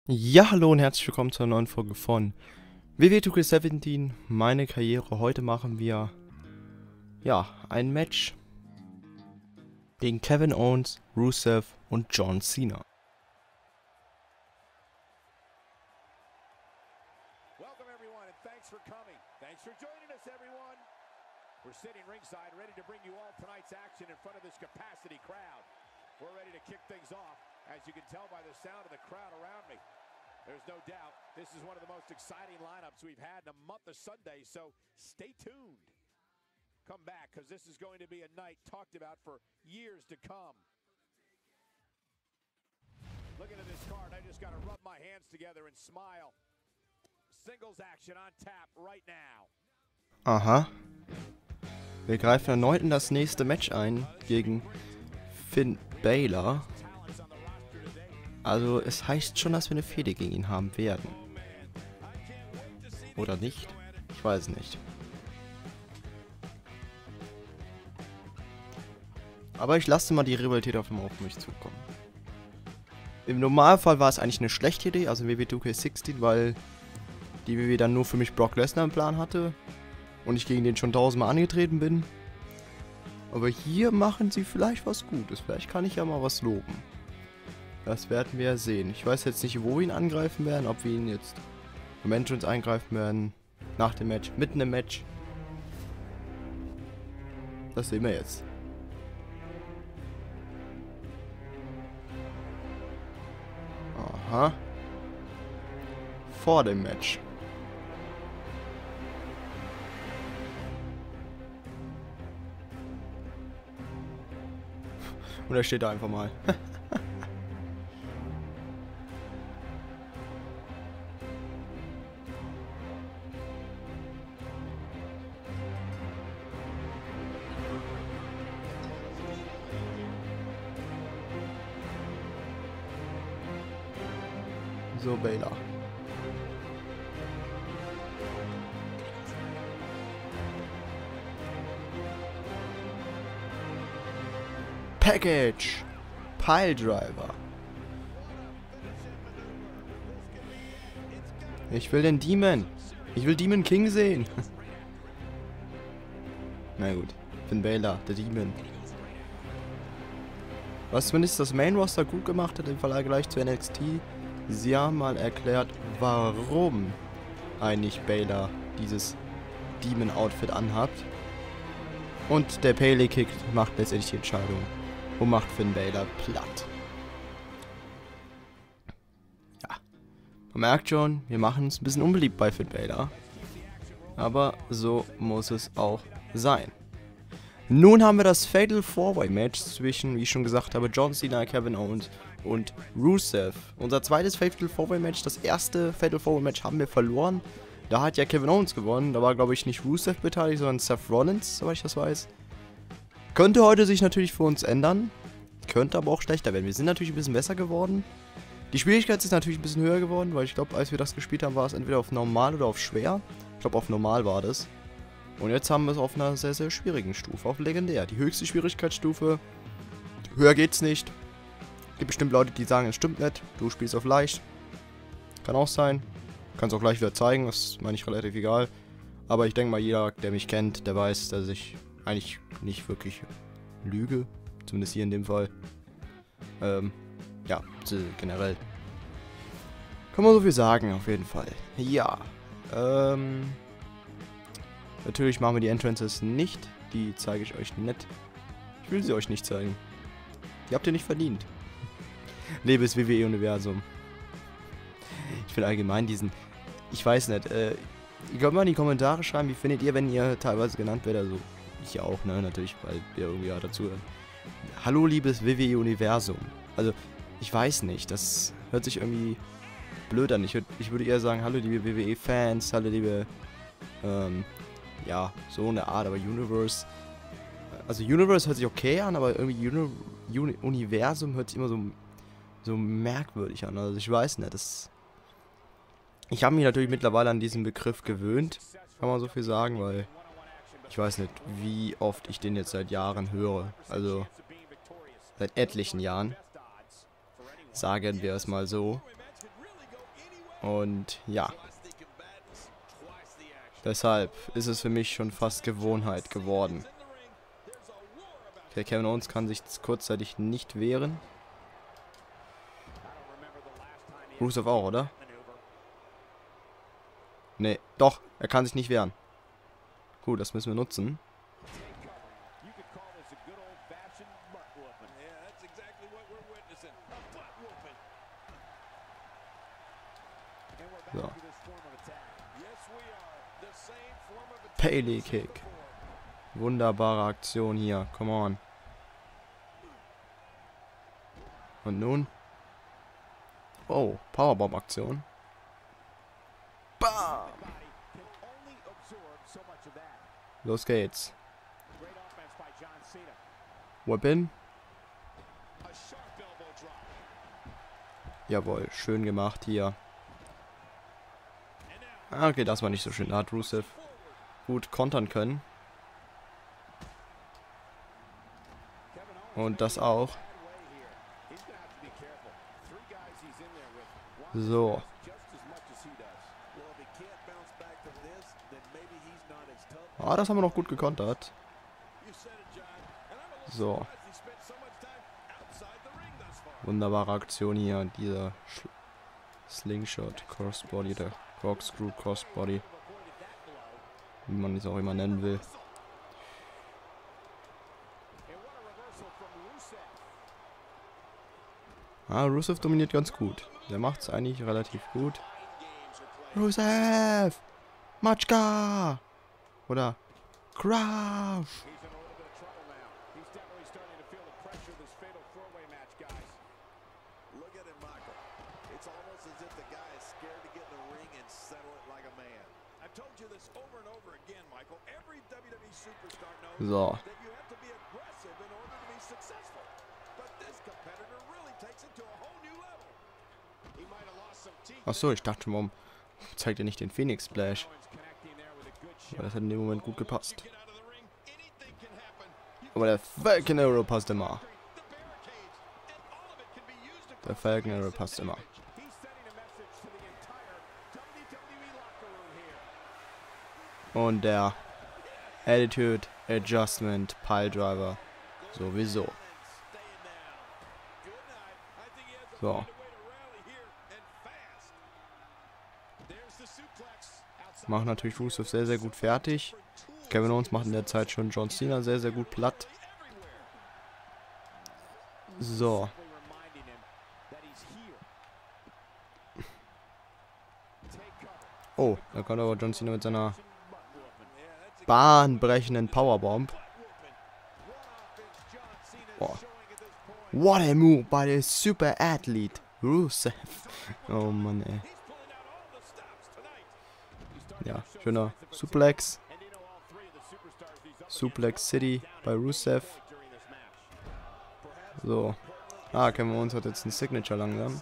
Ja, hallo und herzlich willkommen zur neuen Folge von WWE 2K17, meine Karriere. Heute machen wir, ja, ein Match gegen Kevin Owens, Rusev und John Cena. Welcome everyone and thanks for coming. Thanks for joining us everyone. We're sitting ringside ready to bring you all tonight's action in front of this capacity crowd. We're ready to kick things off, as you can tell by the sound of the crowd around me. There's no doubt this is one of the most exciting lineups we've had in a month of Sundays, so stay tuned. Come back, because this is going to be a night talked about for years to come. Looking at this card, I just got to rub my hands together and smile. Singles action on tap right now. Aha. Wir greifen erneut in das nächste Match ein gegen Finn Balor. Also es heißt schon, dass wir eine Fehde gegen ihn haben werden. Oder nicht? Ich weiß nicht. Aber ich lasse mal die Rivalität auf mich zukommen. Im Normalfall war es eigentlich eine schlechte Idee, also WWE 2K16, weil die WWE dann nur für mich Brock Lesnar im Plan hatte und ich gegen den schon 1000-mal angetreten bin. Aber hier machen sie vielleicht was Gutes. Vielleicht kann ich ja mal was loben. Das werden wir sehen. Ich weiß jetzt nicht, wo wir ihn angreifen werden. Ob wir ihn jetzt im Entrance eingreifen werden. Nach dem Match. Mitten im Match. Das sehen wir jetzt. Aha. Vor dem Match. Und er steht da einfach mal. So, Balor. Package. Piledriver. Ich will den Demon. Ich will Demon King sehen. Na gut. Finn Balor, der Demon. Was zumindest das Main Roster gut gemacht hat im Vergleich zu NXT. Sie haben mal erklärt, warum eigentlich Balor dieses Demon-Outfit anhat. Und der Pele Kick macht letztendlich die Entscheidung und macht Finn Balor platt. Ja, man merkt schon, wir machen es ein bisschen unbeliebt bei Finn Balor. Aber so muss es auch sein. Nun haben wir das Fatal 4-Way Match zwischen, wie ich schon gesagt habe, John Cena, Kevin Owens und Rusev. Unser zweites Fatal 4-Way Match, das erste Fatal 4-Way Match haben wir verloren. Da hat ja Kevin Owens gewonnen. Da war, glaube ich, nicht Rusev beteiligt, sondern Seth Rollins, soweit ich das weiß. Könnte heute sich natürlich für uns ändern. Könnte aber auch schlechter werden. Wir sind natürlich ein bisschen besser geworden. Die Schwierigkeit ist natürlich ein bisschen höher geworden, weil ich glaube, als wir das gespielt haben, war es entweder auf normal oder auf schwer. Ich glaube, auf normal war das. Und jetzt haben wir es auf einer sehr, sehr schwierigen Stufe, auf legendär. Die höchste Schwierigkeitsstufe. Höher geht's nicht. Gibt bestimmt Leute, die sagen, es stimmt nicht. Du spielst auf leicht. Kann auch sein. Kannst auch gleich wieder zeigen, das ist mir nicht relativ egal. Aber ich denke mal, jeder, der mich kennt, der weiß, dass ich eigentlich nicht wirklich lüge. Zumindest hier in dem Fall. Ja, generell. Kann man so viel sagen, auf jeden Fall. Ja. Natürlich machen wir die Entrances nicht. Die zeige ich euch nicht. Ich will sie euch nicht zeigen. Die habt ihr nicht verdient. Liebes WWE-Universum. Ich finde allgemein diesen... Ich weiß nicht, ihr könnt mal in die Kommentare schreiben, wie findet ihr, wenn ihr teilweise genannt werdet. Also, ich auch, ne, natürlich, weil wir irgendwie ja dazuhören. Hallo, liebes WWE-Universum. Also, ich weiß nicht, das hört sich irgendwie blöd an. Ich würde eher sagen, hallo, liebe WWE-Fans, hallo, liebe... ja, so eine Art, aber Universe. Also Universe hört sich okay an, aber irgendwie Universum hört sich immer so merkwürdig an. Also ich weiß nicht, ich habe mich natürlich mittlerweile an diesen Begriff gewöhnt, kann man so viel sagen, weil ich weiß nicht, wie oft ich den jetzt seit Jahren höre. Also seit etlichen Jahren. Sagen wir es mal so. Und ja. Deshalb ist es für mich schon fast Gewohnheit geworden. Okay, Kevin Owens kann sich kurzzeitig nicht wehren. Rusev auch, oder? Nee, doch, er kann sich nicht wehren. Gut, das müssen wir nutzen. So. Pele Kick. Wunderbare Aktion hier. Come on. Und nun? Oh, Powerbomb-Aktion. Bam! Los geht's. Whip-in. Jawohl, schön gemacht hier. Okay, das war nicht so schön. Da hat Rusev gut kontern können. Und das auch. So. Ah, das haben wir noch gut gekontert. So. Wunderbare Aktion hier. Dieser Slingshot, Crossbody, der Corkscrew, Crossbody. Wie man es auch immer nennen will. Ah, Rusev dominiert ganz gut. Der macht es eigentlich relativ gut. Rusev! Machka! Oder Crouch! So. Achso, ich dachte, warum zeigt er nicht den Phoenix Splash? Aber das hat in dem Moment gut gepasst. Aber der Falcon Arrow passt immer. Der Falcon Arrow passt immer. Und der Attitude Adjustment Piledriver sowieso. So. Macht natürlich Rusev sehr, sehr gut fertig. Kevin Owens macht in der Zeit schon John Cena sehr, sehr gut platt. So. Oh, da kommt aber John Cena mit seiner bahnbrechenden Powerbomb. Boah. What a move by the super athlete Rusev. Oh Mann, ey. Ja, schöner Suplex. Suplex City bei Rusev. So. Ah, Kevin Owens hat jetzt ein Signature langsam.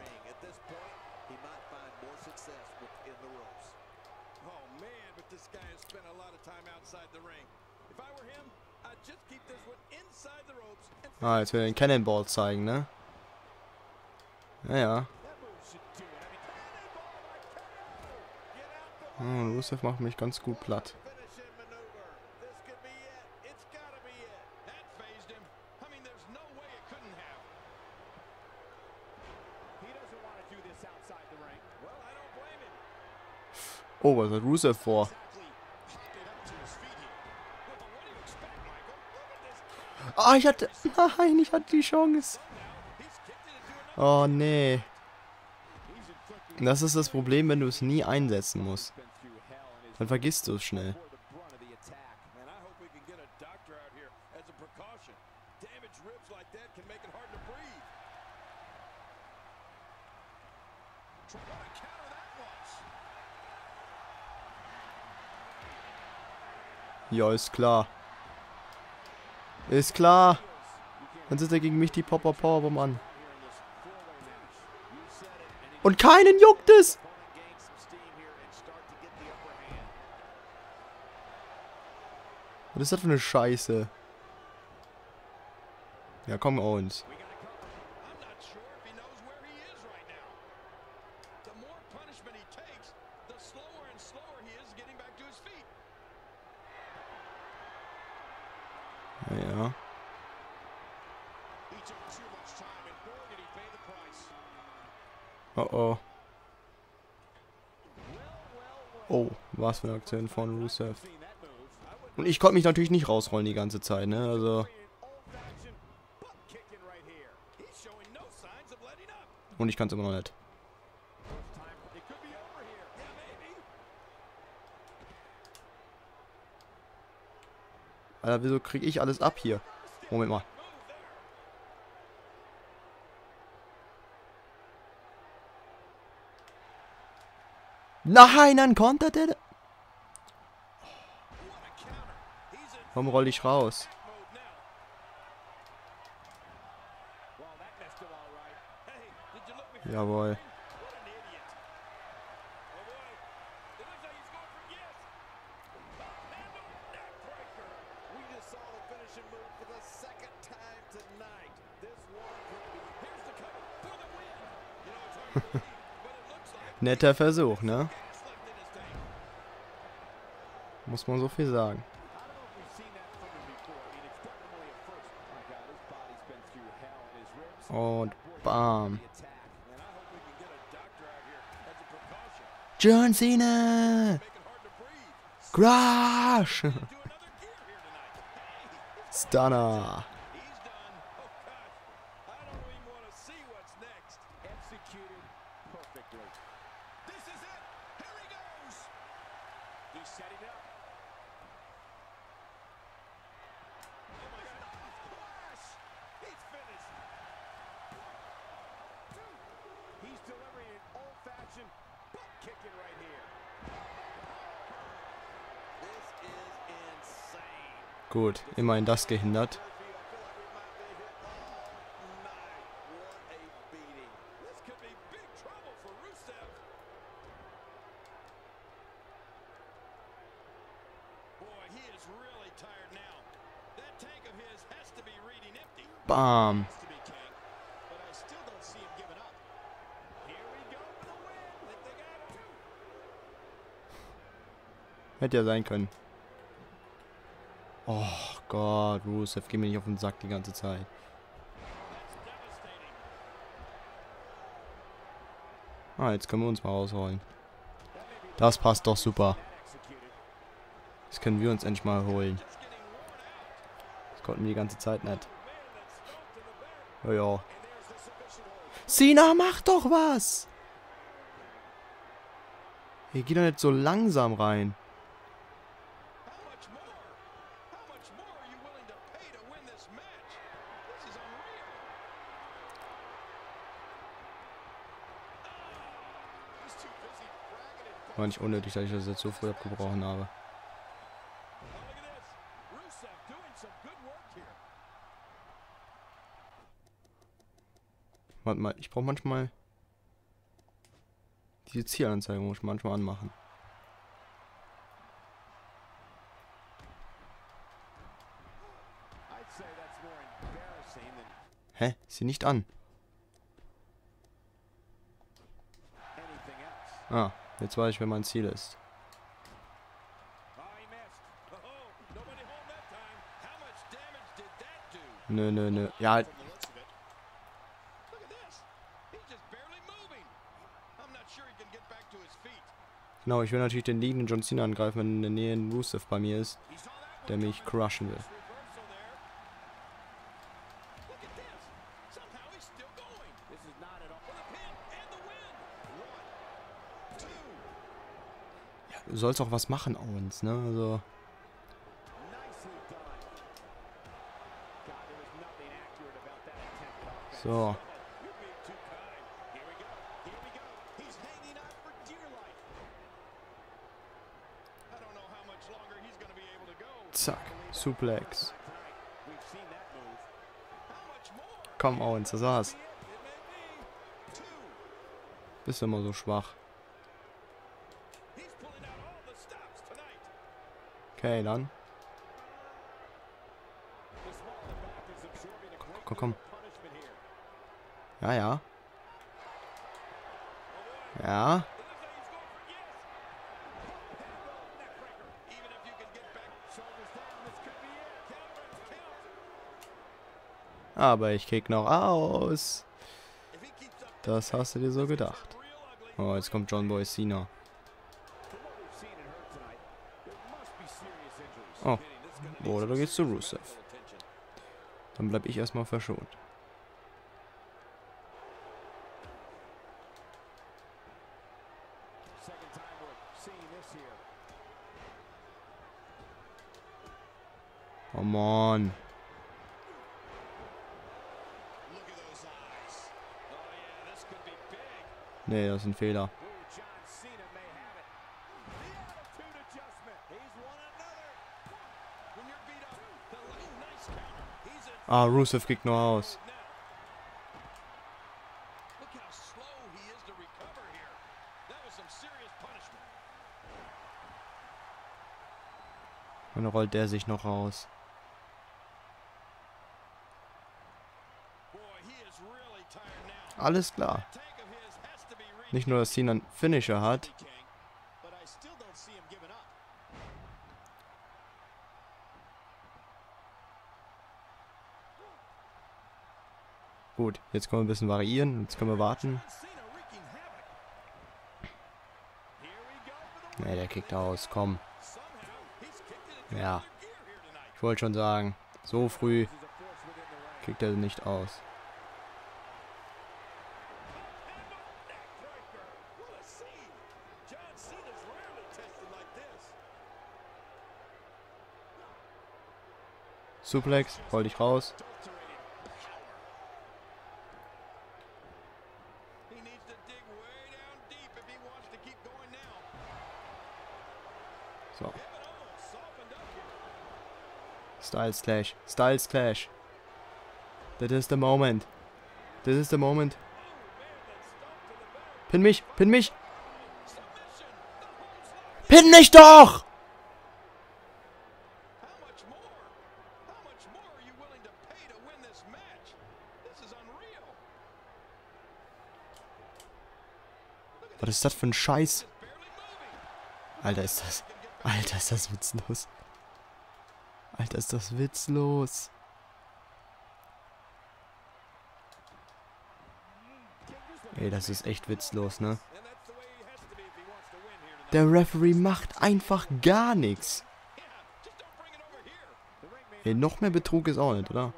Ah, jetzt will er den Cannonball zeigen, ne? Naja. Oh, Rusev macht mich ganz gut platt. Oh, was hat Rusev vor? Ah, ich hatte... Nein, ich hatte die Chance. Oh, nee. Das ist das Problem, wenn du es nie einsetzen musst. Dann vergisst du es schnell. Ja, ist klar. Ist klar. Dann setzt er gegen mich die Powerbomb an. Und keinen juckt es! Was ist das für eine Scheiße? Ja, komm, Owens. Ja. Oh oh. Oh, was für eine Aktion von Rusev. Und ich konnte mich natürlich nicht rausrollen die ganze Zeit, ne? Also. Und ich kann es immer noch nicht. Alter, wieso kriege ich alles ab hier? Moment mal. Nein, dann kontert er. Warum roll ich raus? Jawohl. Netter Versuch, ne? Muss man so viel sagen. Und bam. John Cena! Crash! Stunner! Gut, immerhin das gehindert. Bam. Hätte ja sein können. Oh Gott, Rusev, geh mir nicht auf den Sack die ganze Zeit. Ah, jetzt können wir uns mal rausholen. Das passt doch super. Das können wir uns endlich mal holen. Das konnten wir die ganze Zeit nicht. Ja, ja. Cena, mach doch was! Hier geht doch nicht so langsam rein. War nicht unnötig, dass ich das jetzt so früh abgebrochen habe. Warte mal, ich brauche manchmal diese Zielanzeige, muss ich manchmal anmachen. Hä? Ist sie nicht an? Ah, jetzt weiß ich, wer mein Ziel ist. Nö, nö, nö. Ja. Genau, ich will natürlich den liegenden John Cena angreifen, wenn in der Nähe ein Rusev bei mir ist, der mich crushen will. Ja, du sollst auch was machen, Owens, ne? Also. So. Zack. Suplex. Komm, Owens, das war's. Bist du immer so schwach. Okay, dann. Komm, komm. Ja, ja. Ja. Aber ich kick noch aus. Das hast du dir so gedacht. Oh, jetzt kommt John Boy Cena. Oh. Oder du gehst zu Rusev. Dann bleib ich erstmal verschont. Oh Mann. Nee, das ist ein Fehler. Ah, Rusev kriegt nur aus. Dann rollt der sich noch raus. Alles klar. Nicht nur, dass Cena einen Finisher hat. Gut, jetzt können wir ein bisschen variieren. Jetzt können wir warten. Ne, der kickt aus. Komm. Ja. Ich wollte schon sagen, so früh kickt er nicht aus. Suplex, roll dich raus. So. Styles Clash. Styles Clash. That is the moment. This is the moment. Pin mich! Pin mich! Pin mich doch! Was ist das für ein Scheiß? Alter, ist das... Alter, ist das witzlos. Alter, ist das witzlos. Ey, das ist echt witzlos, ne? Der Referee macht einfach gar nichts. Ey, noch mehr Betrug ist auch nicht, oder?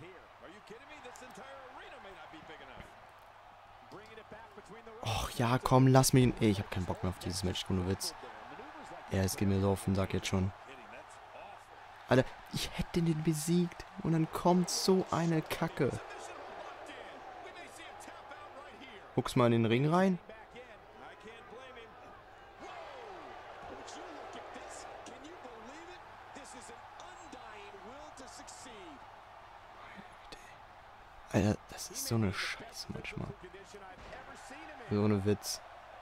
Och, ja, komm, lass mich... Ey, ich hab keinen Bock mehr auf dieses Match, ohne Witz. Ja, es geht mir so auf den Sack jetzt schon. Alter, ich hätte den besiegt. Und dann kommt so eine Kacke. Guck's mal in den Ring rein. Alter, das ist so eine Scheiße manchmal. So eine Witz.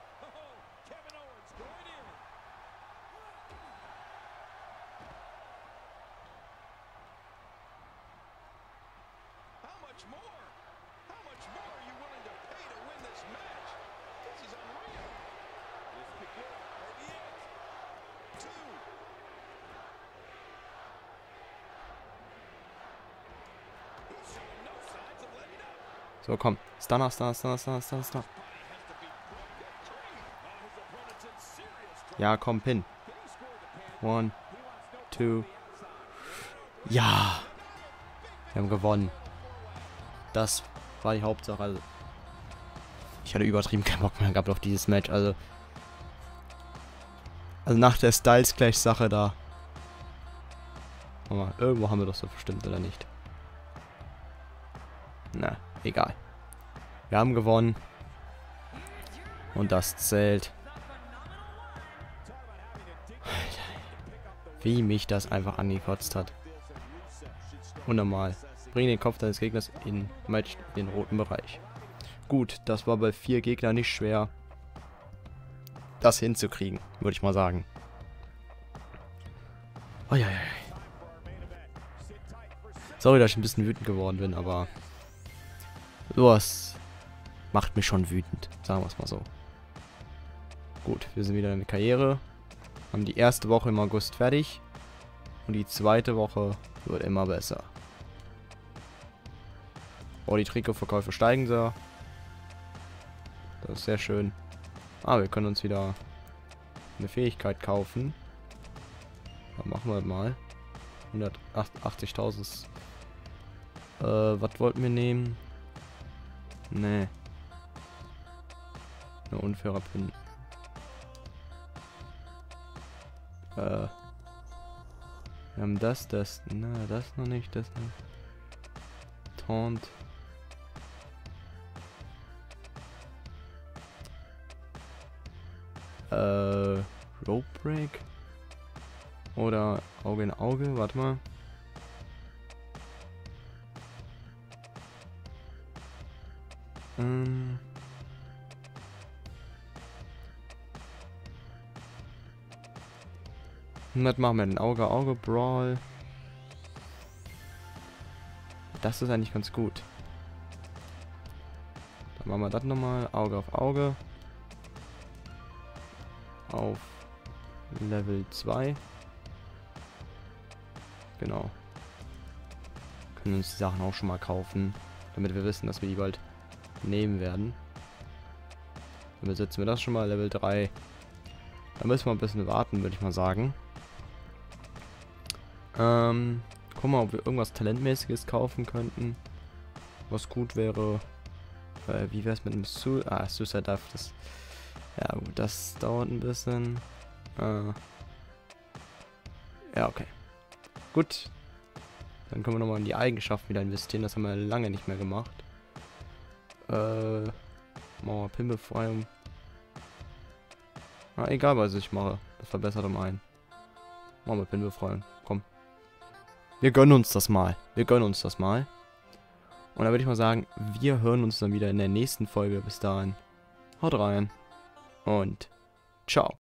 So, komm. Stunner, Stunner, Stunner, Stunner, Stunner, Stunner. Ja, komm, Pin. 1, 2. Ja. Wir haben gewonnen. Das war die Hauptsache. Also, ich hatte übertrieben keinen Bock mehr gehabt auf dieses Match. Also nach der Styles Clash Sache da. Aber irgendwo haben wir doch so bestimmt, oder nicht? Na, egal. Wir haben gewonnen. Und das zählt. Alter, wie mich das einfach angekotzt hat. Unnormal. Bring den Kopf deines Gegners in Match in den roten Bereich. Gut, das war bei 4 Gegnern nicht schwer, das hinzukriegen, würde ich mal sagen. Oh, ja, ja. Sorry, dass ich ein bisschen wütend geworden bin, aber sowas macht mich schon wütend, sagen wir es mal so. Gut, wir sind wieder in der Karriere, haben die erste Woche im August fertig und die zweite Woche wird immer besser. Oh, die Trikotverkäufe steigen sehr. Das ist sehr schön. Ah, wir können uns wieder eine Fähigkeit kaufen. Dann machen wir mal. 180.000. Was wollten wir nehmen? Nee. Eine unfaire Pin. Wir haben das. Na, das noch nicht, das nicht. Taunt. Rope Break. Oder Auge in Auge, warte mal. Was machen wir denn? Auge, Brawl. Das ist eigentlich ganz gut. Dann machen wir das nochmal. Auge auf Auge. Auf Level 2. Genau. Können uns die Sachen auch schon mal kaufen. Damit wir wissen, dass wir die bald nehmen werden. Dann besitzen wir das schon mal. Level 3. Da müssen wir ein bisschen warten, würde ich mal sagen. Gucken wir mal, ob wir irgendwas Talentmäßiges kaufen könnten. Was gut wäre. Wie wäre es mit dem Suicide Dive? Das, ja gut, das dauert ein bisschen. Ja, okay. Gut. Dann können wir nochmal in die Eigenschaften wieder investieren. Das haben wir lange nicht mehr gemacht. Machen wir Pin-Befreiung. Egal, was ich mache. Das verbessert um einen. Machen wir Pin-Befreiung. Komm. Wir gönnen uns das mal. Und dann würde ich mal sagen, wir hören uns dann wieder in der nächsten Folge. Bis dahin. Haut rein. Und ciao.